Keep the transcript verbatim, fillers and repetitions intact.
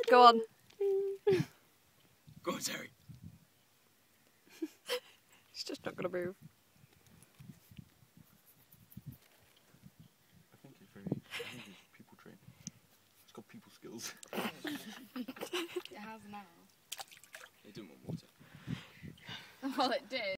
Go on. Go on, Terry. It's just not going to move. I think it's very, I think it's people training. It's got people skills. It has now. It didn't want water. Well, it did.